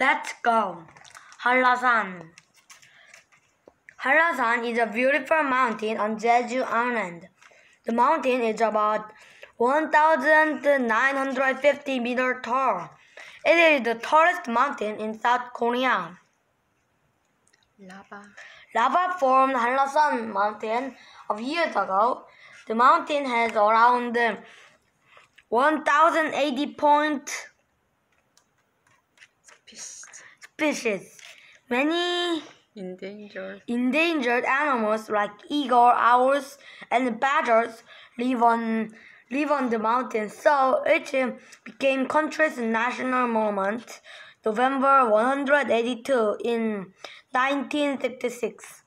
Let's go. Hallasan. Hallasan is a beautiful mountain on Jeju Island. The mountain is about 1,950 meters tall. It is the tallest mountain in South Korea. Lava formed Hallasan mountain of years ago. The mountain has around 1,080 species. Many endangered animals like eagle, owls, and badgers live on the mountain, so it became country's national monument November 182 in 1966.